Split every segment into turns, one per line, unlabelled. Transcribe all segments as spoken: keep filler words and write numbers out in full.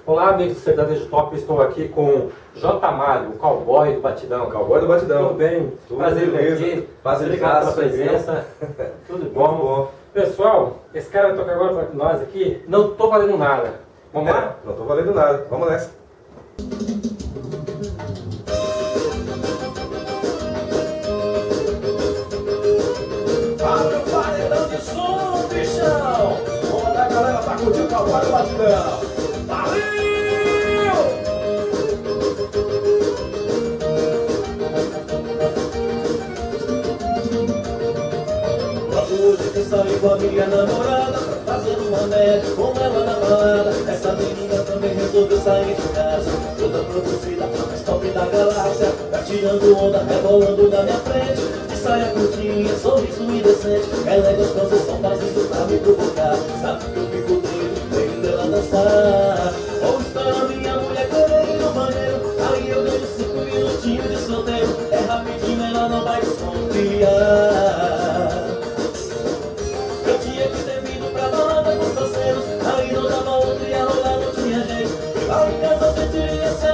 Olá, amigos do Sertanejo Top, estou aqui com J. Mário, o cowboy do Batidão.
Cowboy do Batidão.
Tudo bem?
Tudo
Prazer
beleza.
aqui.
Prazer
Obrigado pela
prazer,
presença. Tudo bom?
Muito bom.
Pessoal, esse cara vai tocar agora com nós aqui. Não tô valendo nada. Vamos
É,
lá?
não tô valendo nada. Vamos nessa.
Abre o paredão de som, bichão! Vamos lá, galera, pra curtir o Cowboy do Batidão! Valeu! Logo hoje que saí com a minha namorada pra fazer uma média com ela na balada. Essa menina também resolveu sair de casa, toda produzida, mais top da galáxia. Tá tirando onda, rebolando na minha frente, de saia curtinha, sorriso indecente. Ela é gostosa, só faz isso pra me provocar. Sabe que eu fico doido, vendo ela dançar. Ou espero a minha mulher querer ir no banheiro, aí eu ganho cinco minutinhos de solteiro. É rapidinho, ela não vai desconfiar. Eu tinha que ter vindo pra balada com os parceiros, aí não dava outro, ia rolar, não tinha jeito. Lá em casa a gente ia se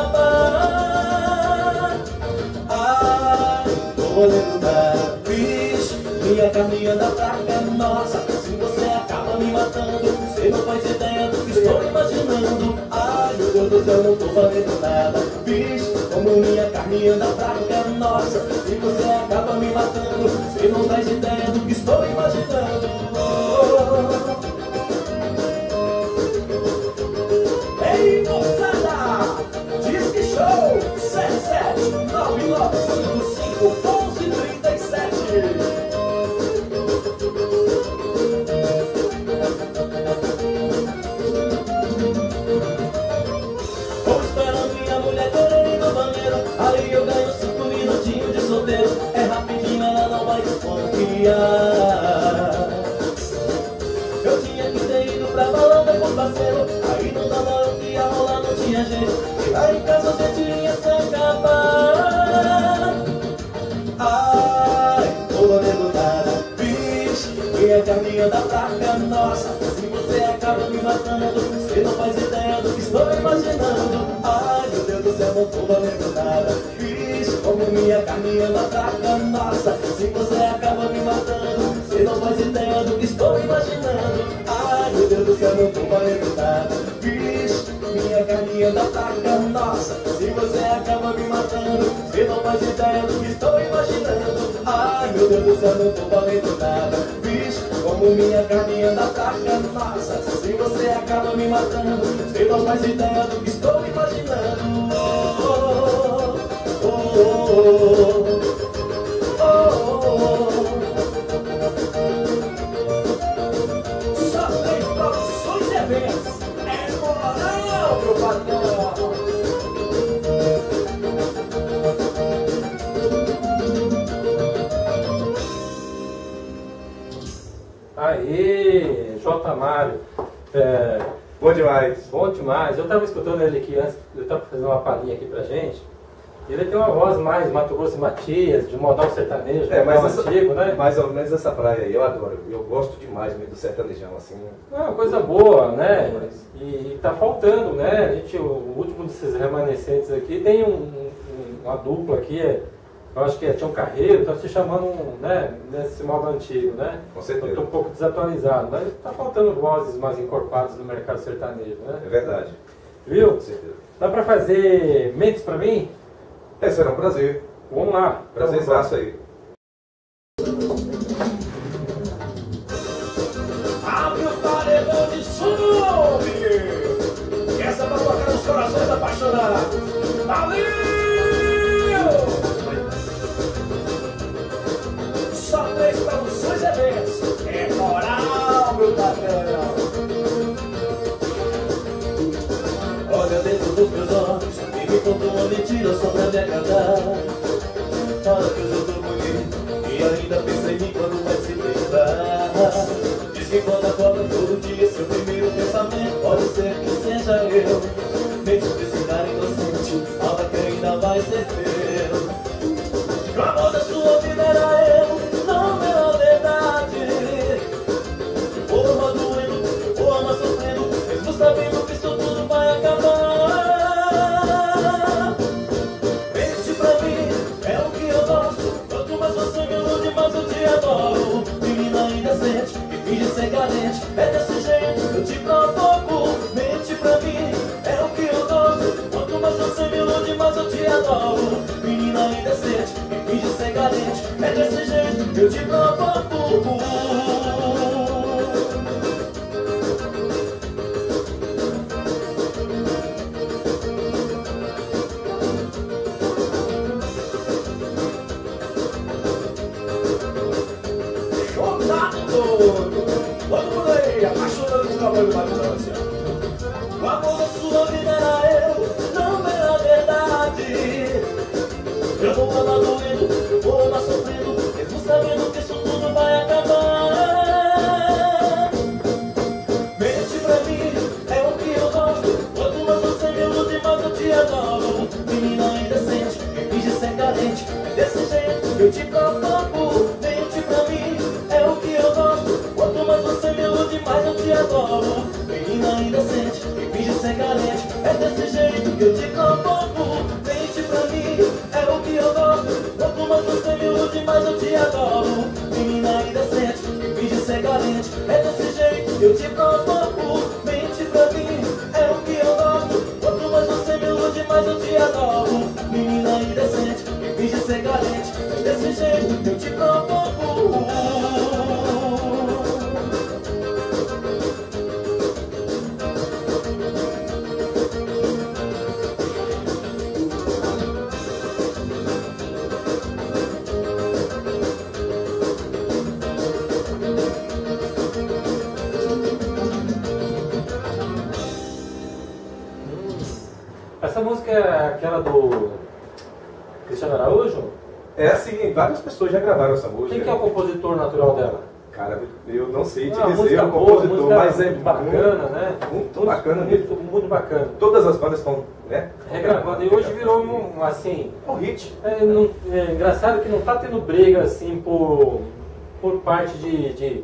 acabar. Ai, tô olhando nada, bicho, minha caminha da fraca é nossa. Se você acaba me matando, você não faz ideia do que estou imaginando. Ai, meu Deus do céu, não tô valendo nada, bicho, como minha carne anda fraca é nossa. Se você acaba me matando, você não faz ideia do que estou imaginando. Ei, moçada! Disque Show sete sete nove nove cinco cinco um um três sete. Vou esperando minha mulher querer ir no banheiro, aí eu ganho cinco minutinhos de solteiro. É rapidinho, ela não vai desconfiar. Eu tinha que ter ido pra balada com os parceiros, aí não dava o que ia rolar, não tinha jeito. E lá em casa a gente ia se acabar. Ai, tô valendo nada, bicho, minha caminha da fraca, nossa. Se você acaba me matando, você não faz ideia do que estou imaginando. Ai, meu Deus do céu, não tô valendo nada, bicho, como minha caminha da fraca, nossa. Se você acaba me matando, você não faz ideia do que estou imaginando. Ai, meu Deus do céu, não tô valendo nada, bicho, minha caminha da fraca, nossa. Se você acaba me matando, você não faz ideia do que estou imaginando. Ai, meu Deus do céu, não tô valendo nada, bicho, como minha caminha da fraca, nossa. Se você acaba me matando, você não faz ideia do que estou imaginando. Oh, oh, oh, oh, oh, oh. Só três produções e eventos. É moral, meu patrão.
Aê, J. Mário. É,
Bom demais.
bom demais. Eu estava escutando ele aqui antes, ele estava fazendo uma palhinha aqui pra gente. Ele tem uma voz mais Mato Grosso e Matias, de modal sertanejo,
É, mas
modal
essa,
antigo, né?
mais ou menos essa praia aí, eu adoro. Eu gosto demais mesmo do sertanejão, assim.
É uma coisa boa, né? E, e tá faltando, né? A gente, o último desses remanescentes aqui tem um, um- uma dupla aqui, é, eu acho que é Tião Carreiro, tá se chamando, né, nesse modo antigo, né?
Com certeza.
Eu tô um pouco desatualizado, mas tá faltando vozes mais encorpadas no mercado sertanejo, né?
É verdade.
Viu?
Com certeza.
Dá pra fazer mentes pra mim?
É, será um prazer.
Vamos lá.
Prazerzaço aí.
Abre o paredão de som, menino. E essa é pra tocar nos corações apaixonados. Valeu! Só três produções e eventos. É moral, meu patrão. Olha dentro dos meus olhos e me contou uma mentira só pra me agradar. Fala que eu já tô bonito e ainda pensa em mim quando vai se lembrar. Diz que quando acorda todo dia seu primeiro pensamento pode ser que seja eu. Mente desse cara inocente, fala que ainda vai ser meu. Que o amor da sua vida era eu, não era verdade. Eu vou amar doendo, eu vou amar sofrendo, mesmo sabendo que isso tudo vai acabar. finge ser carente. É desse jeito, eu te provoco. Mente pra mim, é o que eu gosto. Quanto mais você me ilude, mais eu te adoro. Menina indecente, que finge ser carente. É desse jeito, eu te provoco.
Todo mundo aí, apaixonado com o cavalo de batidão assim, ó.
O amor da sua vida era eu, não era verdade. Eu vou andar doendo, eu vou andar sofrendo, mesmo sabendo que isso tudo vai acabar. Mente pra mim, é o que eu gosto. Quanto mais você me ilude, mais eu te adoro. Menina indecente, que finge ser carente. É desse jeito que eu te provoco. Mente pra mim, é o que eu gosto. Quanto mais você me ilude, mais eu te adoro. Menina indecente, que finge ser carente. É desse jeito que eu te provoco. Mente pra mim, é o que eu gosto. Quanto mais você me ilude, mais eu te adoro. Menina indecente, que finge ser carente. É desse jeito que eu te provoco. Mente pra mim, é o que eu gosto. Quanto mais você me ilude, mais eu te adoro. Menina indecente, que finge ser carente. É desse jeito que eu te provoco.
Essa música é aquela do Cristiano Araújo?
É assim, várias pessoas já gravaram essa música.
Quem que é o compositor natural dela?
Cara, eu não sei te
Ah,
dizer
música
o
boa,
compositor,
música
mas é
bacana,
muito,
né?
muito bacana mesmo.
Muito, muito bacana.
Todas as bandas estão, né?
Regravando. E hoje virou um, assim...
É um hit.
É, não, é engraçado que não está tendo briga assim por, por parte de, de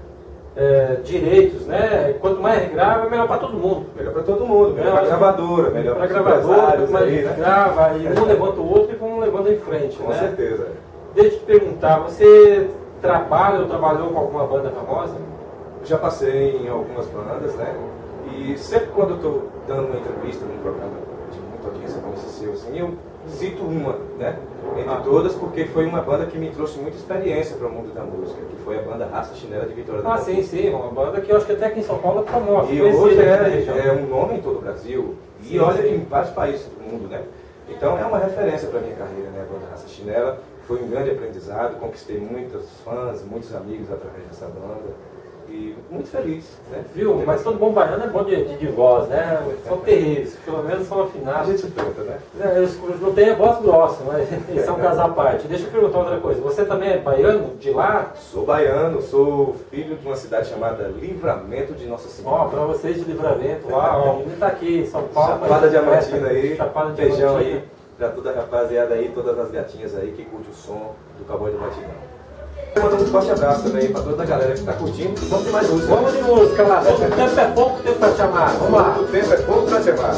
é, direitos, né? Quanto mais regrava, é melhor para todo mundo.
Melhor para todo mundo, melhor para a gravadora, melhor
para
para
a
os
gravadora,
empresários
mas
aí, né?
grava e um levanta o outro e vão levando em frente,
Com
né?
certeza.
Deixa eu te perguntar, você trabalha ou trabalhou com alguma banda famosa?
Já passei em algumas bandas, né? E sempre quando eu estou dando uma entrevista num programa de muita audiência como esse seu, assim, eu cito uma, né? Entre
Ah.
todas, porque foi uma banda que me trouxe muita experiência para o mundo da música, que foi a banda Raça Chinela de Vitória da
Ah,
Conquista.
sim, sim, uma banda que eu acho que até aqui em São Paulo é famosa.
E
conhecida
hoje
aqui na região.
é, é um nome em todo o Brasil. E
Sim,
olha
sim.
em vários países do mundo, né? Então é uma referência para minha carreira, né? A banda Raça Chinela. Foi um grande aprendizado, conquistei muitos fãs, muitos amigos através dessa banda. E muito feliz, né?
Viu? Mas todo bom baiano é bom de, de, de voz, né? São terríveis, pelo menos são
A
afinados.
gente tenta, né?
É, Eles não têm a voz grossa, mas eles são um caso à parte. Deixa eu perguntar outra coisa. Você também é baiano de lá?
Sou baiano, sou filho de uma cidade chamada Livramento de Nossa
Ó,
Senhora.
pra vocês de Livramento lá, ó, o menino tá aqui em São Paulo.
Chapada
mas-
Diamantina aí,
Chapada
beijão
Diamantina.
aí pra toda a rapaziada aí, todas as gatinhas aí que curte o som do Cowboy do Batidão. Mandando um forte abraço também pra toda a galera que tá curtindo. Vamos de mais música.
Vamos de música lá. O tempo é pouco, tempo pra te amar. Vamos lá.
O tempo é pouco pra te amar.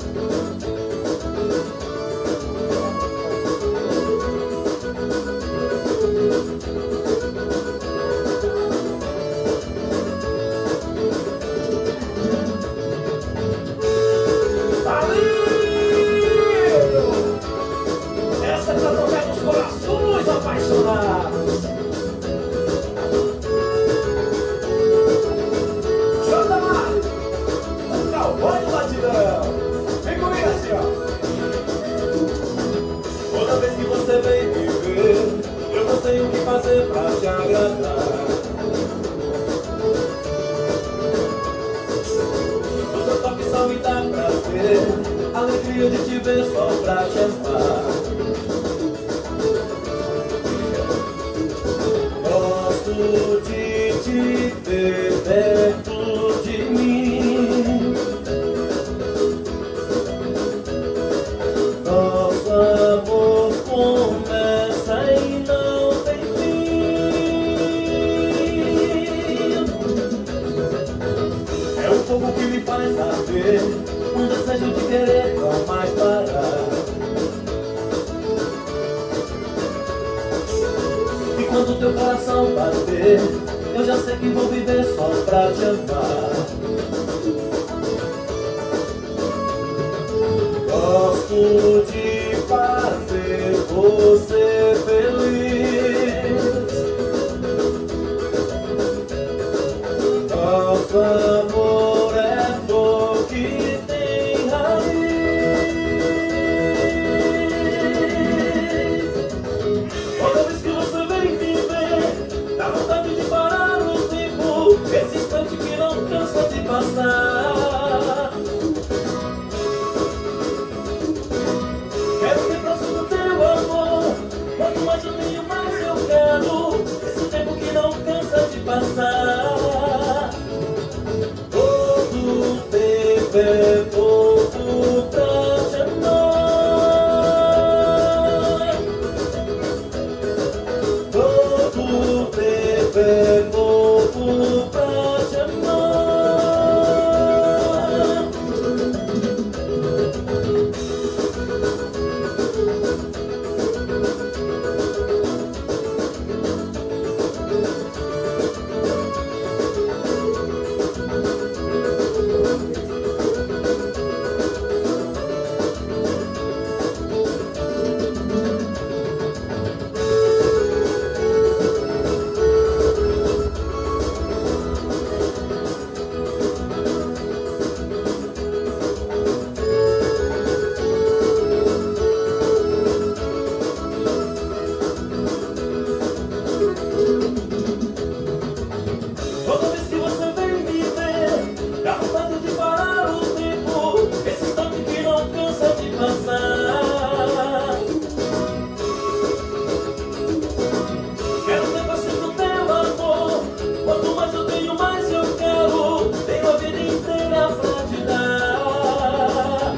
Essa é pra tocar nos corações apaixonados. Jota Mário, o cowboy do batidão. Vem comigo assim, ó. Toda vez que você vem me ver, eu não sei o que fazer pra te agradar. O seu toque só me dá prazer, alegria de te ver só pra te amar. Gosto de te ver perto de mim. Nosso amor começa e não tem fim. É o fogo que me faz arder, um desejo de querer não mais parar. E quando teu coração bater, eu já sei que vou viver pra te amar. Gosto de fazer você feliz. Nosso amor é flor que tem raiz. Toda vez que você vem me ver, dá vontade de parar o tempo, esse instante que não cansa de passar. Quero ter próximo do teu amor, quanto mais eu tenho, mais eu quero, esse tempo que não cansa de passar. Todo tempo é pouco pra te amar. Todo tempo é pouco pra te amar. Toda vez que você vem me ver, dá vontade de parar o tempo, esse instante que não cansa de passar. Quero ter paciência do teu amor, quanto mais eu tenho, mais eu quero, tenho a vida inteira pra te dar.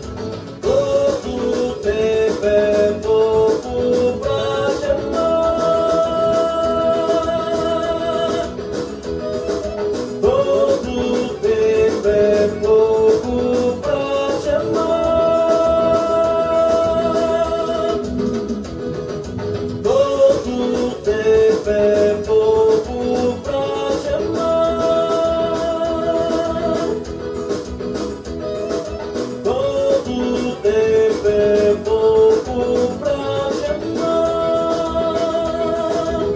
Todo tempo é pouco pra te amar. Todo tempo é pouco pra te amar. Todo tempo é pouco pra te amar. Todo tempo é pouco pra te amar.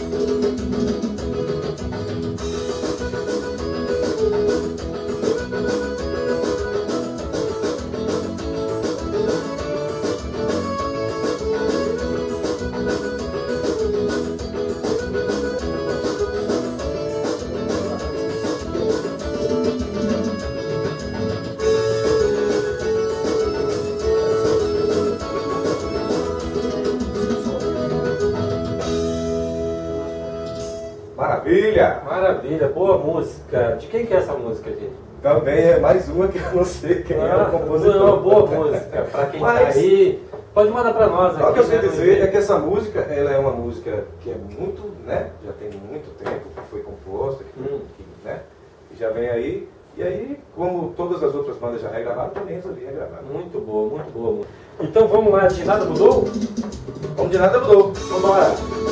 Maravilha!
Maravilha, boa música. De quem que é essa música aqui?
Também é mais uma que eu não sei quem é
Ah,
o compositor.
uma boa música. Pra quem
Mas-
tá aí, pode mandar pra nós aqui.
Só o que eu sei
né,
dizer é que essa música, ela é uma música que é muito, né? Já tem muito tempo que foi composta, que, foi,
Hum.
que, né? E já vem aí. E aí, como todas as outras bandas já regravaram, também resolvi regravar.
Muito boa, muito boa. Então vamos lá, de nada mudou?
Como de nada mudou.
Vambora!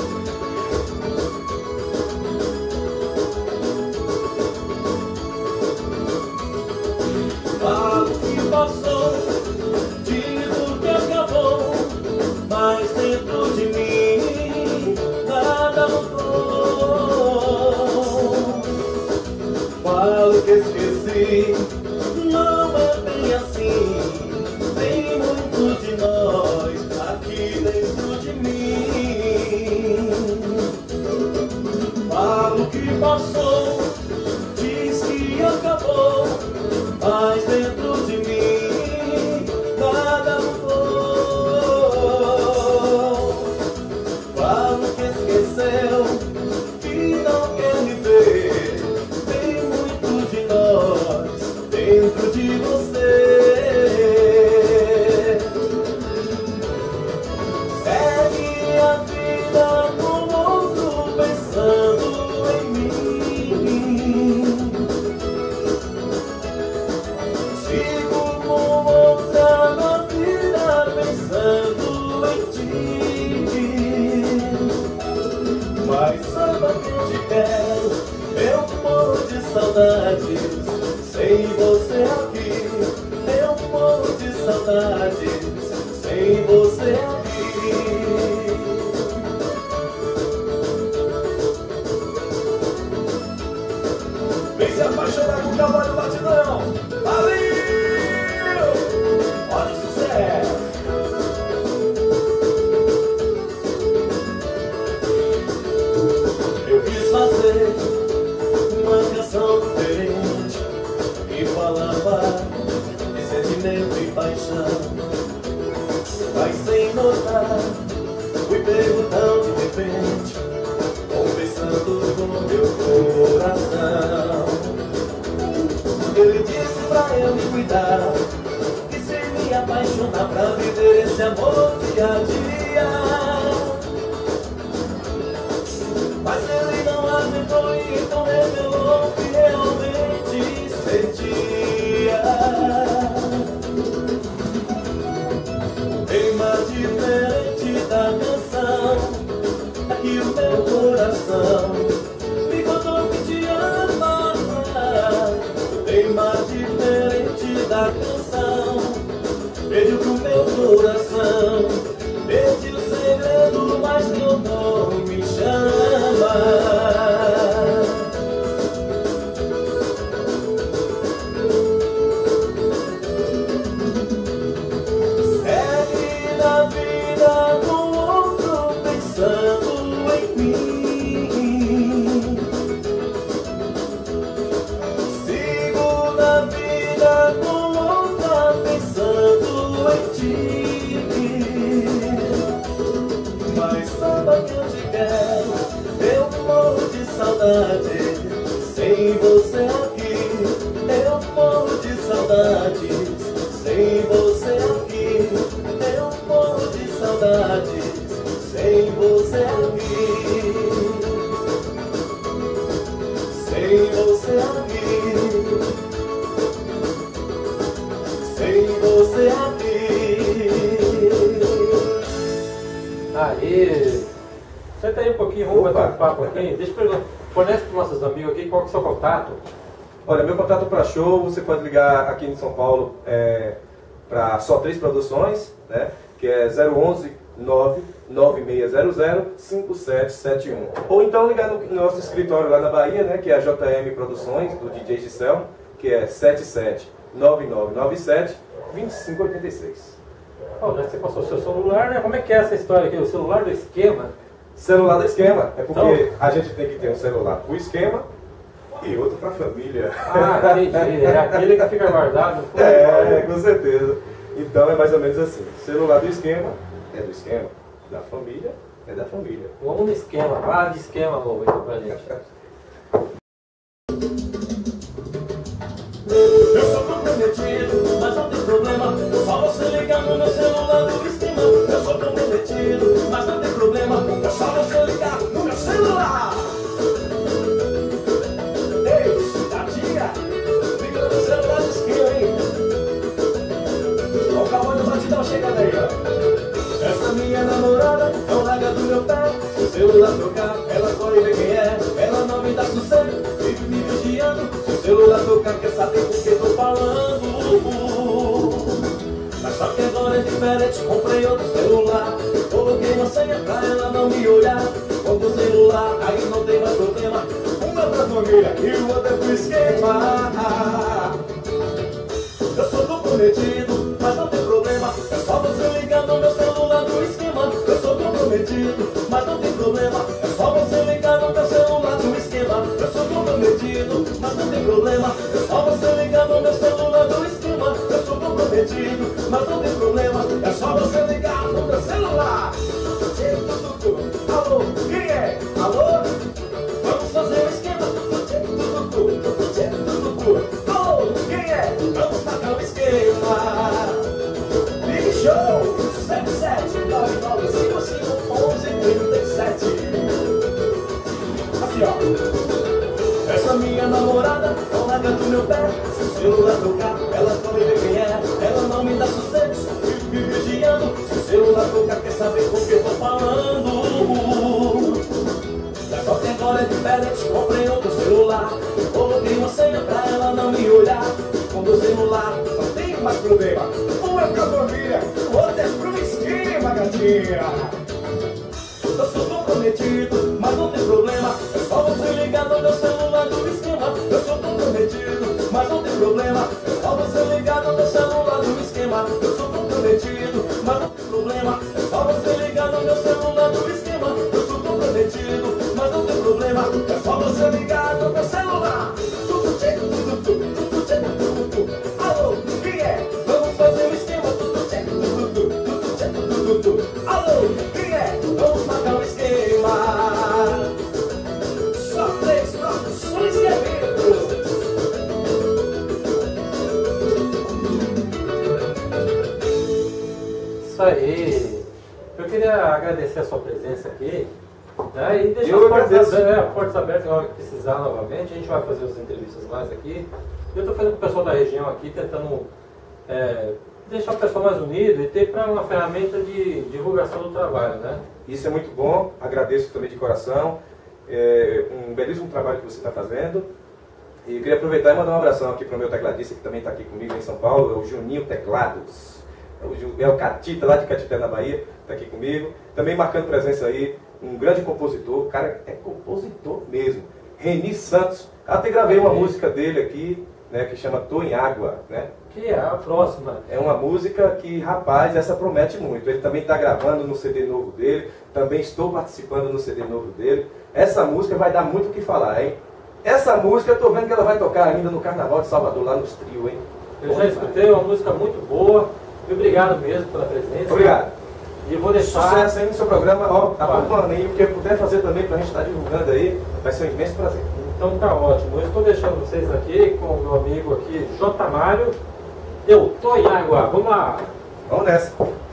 Falo que passou, digo que acabou, mas dentro de mim nada mudou. Falo que esqueci, não é bem assim, tem muito de nós aqui dentro de mim. Falo que passou, diz que acabou, mas dentro de mim nada mudou. Falo que esqueceu, que não quer me ver, tem muito de nós saudades, sem você aqui. Eu morro de saudades, sem você aqui.
Vem se apaixonar com o cavalo do batidão. Valeu! Olha o sucesso.
Eu quis fazer uma canção diferente que falava de sentimento e paixão, mas sem notar fui perguntando de repente, conversando com meu coração. Ele disse pra eu me cuidar, que se me apaixonar pra viver esse amor dia a dia. Mas ele não aguentou e então revelou que realmente sentia. Tema diferente da canção, é que o meu coração me contou que te ama. Tema diferente da canção, vejo que o meu coração pede o segredo, mas meu nome me chama. Segue na vida com outro pensando em mim. Sigo na vida com outra pensando em ti. Mas saiba que eu te quero, eu morro de saudade, sem você aqui. Eu morro de saudade, sem você aqui. Eu morro de saudade, sem você aqui. Sem você aqui. Sem você aqui.
Aí, senta aí um pouquinho, vamos
Opa.
bater um papo aqui. Deixa eu fornece para os nossos amigos aqui qual que é o seu contato.
Olha, meu contato para show, você pode ligar aqui em São Paulo é, para só três produções, né? Que é zero onze nove nove seis zero zero cinco sete sete um. Ou então ligar no, no nosso escritório lá na Bahia, né? Que é a J M Produções, do D J Gisel, que é sete sete nove nove nove sete dois cinco oito seis.
Oh, já que você passou o seu celular, né? Como é que é essa história aqui? O celular do esquema?
Celular do esquema, é porque
Então-
a gente tem que ter um celular pro esquema e outro pra família.
Ah, entendi. É aquele que fica guardado no fundo do
É,
baú.
com certeza. Então é mais ou menos assim. Celular do esquema é do esquema, da família é da família.
Vamos no esquema. Fala de esquema novo então pra gente.
Eu sou comprometido, mas não tem problema. É só você ligar no meu celular do esquema. Eu sou comprometido, mas não tem problema. É só você ligar no meu celular. Ei, cidadinha, liga no meu celular do esquema, hein? Olha o cavalo do batidão chegando aí, ó. Essa minha namorada não larga do meu pé. Se o celular tocar, ela corre ver quem é. Ela não me dá sossego, vive me vigiando. Se o celular tocar, quer saber com quem tô falando. Mas só que agora é diferente, comprei outro celular. Coloquei uma senha pra ela não me olhar. Compro o celular, aí não tem mais problema. Um é pra família e o outro é pro esquema. Eu sou comprometido, mas não tem problema. É só você ligar no meu celular do esquema. Eu sou comprometido, mas não tem problema. É só você ligar no meu celular do esquema. Eu sou comprometido, mas não tem problema. É só você ligar no meu celular do esquema. Eu sou comprometido, mas não tem problema. É só você ligar no meu celular. Alô, quem é? Alô? Vamos fazer o esquema. Alô, quem é? Vamos pagar o esquema. Big Show sete sete nove nove cinco cinco um um três sete. Assim, ó. Essa minha namorada não larga do meu pé. Se o celular tocar, ela corre ver quem é. Ela não me dá sossego, vive me vigiando. Se o celular tocar, quer saber com quem tô falando. Só que agora é diferente, comprei outro celular. Coloquei uma senha
problemas. Um é pra família, o outro é pro esquema, gatinha.
Eu sou comprometido, mas não tem problema. É só você ligar no meu celular do esquema. Eu sou comprometido, mas não tem problema. É só você ligar no meu celular do esquema. Eu sou comprometido, mas não tem problema. É só você ligar no meu celular do esquema. Eu sou comprometido, mas não tem problema. É só você ligar no meu celular. Tudo tchê, tudo tu, tudo tchê, tudo tu. Alô, quem é? Vamos fazer o esquema. Tudo tchê, tudo tu, tudo tchê, tudo tu. Alô, quem é? Vamos marcar o esquema. Só três produções e eventos.
Isso aí. Eu queria agradecer a sua presença aqui. Né, e deixar
Eu
as portas
agradeço.
abertas, né, portas abertas, na hora que precisar novamente. A gente vai fazer as entrevistas mais aqui. Eu estou fazendo com o pessoal da região aqui, tentando é, deixar o pessoal mais unido e ter para uma ferramenta de divulgação do trabalho, né?
Isso é muito bom, agradeço também de coração. É um belíssimo trabalho que você está fazendo. E eu queria aproveitar e mandar um abração aqui para o meu tecladista, que também está aqui comigo em São Paulo, é o Juninho Teclados. É o, Ju, é o Catita, lá de Catité, na Bahia, está aqui comigo. Também marcando presença aí, um grande compositor, o cara é compositor mesmo, Reni Santos. Até gravei uma música dele aqui, né, que chama Tô em Água, né?
Que é a próxima.
É uma música que, rapaz, essa promete muito. Ele também está gravando no C D novo dele, também estou participando no C D novo dele. Essa música vai dar muito o que falar, hein? Essa música eu estou vendo que ela vai tocar ainda no Carnaval de Salvador, lá nos trios, hein?
Eu já escutei, uma música muito boa. E obrigado mesmo pela presença.
Obrigado.
E eu vou deixar...
Sucesso aí no seu programa, ó, tá bombando aí, o que eu puder fazer também pra gente estar divulgando aí, vai ser um imenso prazer.
Então tá ótimo. Eu estou deixando vocês aqui com o meu amigo aqui, J. Mário. Eu tô em água. Vamos lá.
Vamos nessa.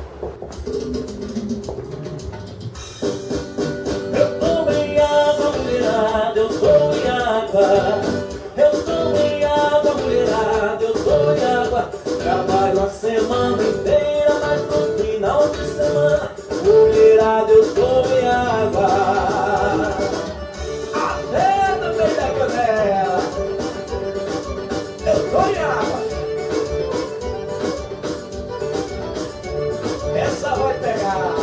Eu tô em água, mulherada, eu tô em água. Eu tô em água, mulherada, eu tô em água. Trabalho a semana inteira, mas no final de semana, mulherada, eu tô em água. Até também da canela, eu tô em água. Essa vai pegar.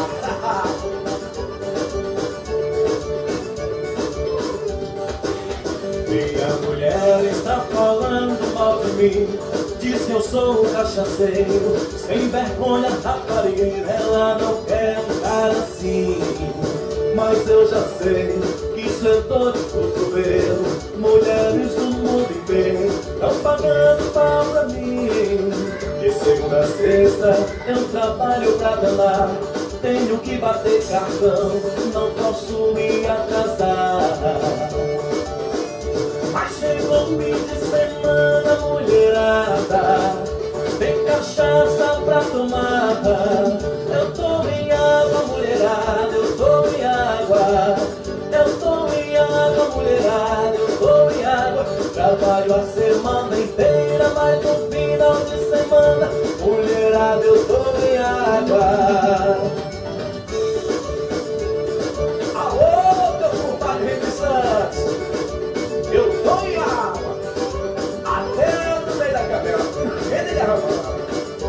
Minha mulher está falando mal de mim. Diz que eu sou um cachaceiro, sem vergonha, rapariga. Ela não quer um cara assim, mas eu já sei que isso é dor de cotovelo. Mulheres do mundo inteiro estão pagando pau pra mim. De segunda a sexta eu trabalho pra danar. Tenho que bater cartão, não posso me atrasar. Mas chegou o fim de semana, mulherada, tem cachaça pra tomar. Eu tô em água, mulherada, eu tô em água. Eu tô em água, mulherada, eu tô em água. Trabalho a semana inteira, mas no final de semana, mulherada, eu tô em água. Alô, meu compadre Reni Santos, eu tô em água, até no meio da cabela, ele derrama.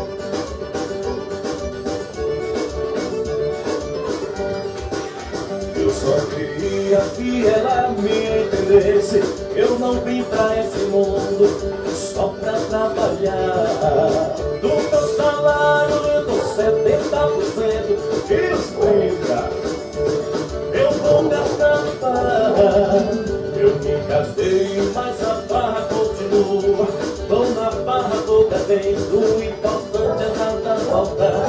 Eu só queria que ela me entendesse. Eu não vim pra esse mundo só pra trabalhar. Do meu salário eu dou setenta por cento e os trinta por cento eu vou gastar no bar. Eu me gastei, mas a barra continua. Tô na barra, tô bebendo, o importante é nada faltar.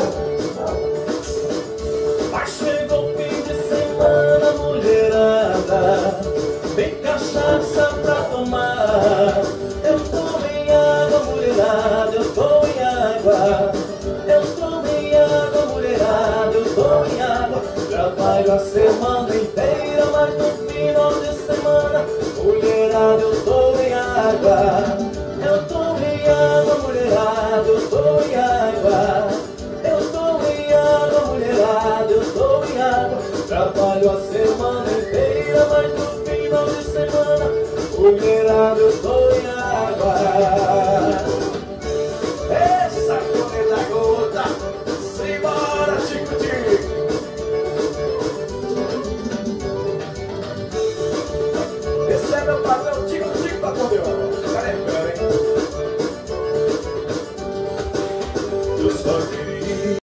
Mas chegou o fim de semana, mulherada, tem cachaça pra tomar. Eu tô em água, mulherada, eu tô em água. Eu tô em água, mulherada, eu tô em água. Trabalho a semana inteira, mas no final de semana, mulherada, eu tô em água. Eu tô em água, mulherada, eu tô em água. Eu tô em água, mulherada, eu tô em água. Trabalho a semana inteira, mas no final de semana, mulherada, eu tô em água. Essa
não fazer